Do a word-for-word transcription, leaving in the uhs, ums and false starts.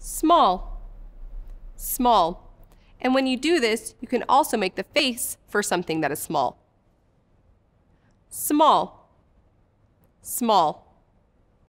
small, small. And when you do this, you can also make the face for something that is small. Small, small.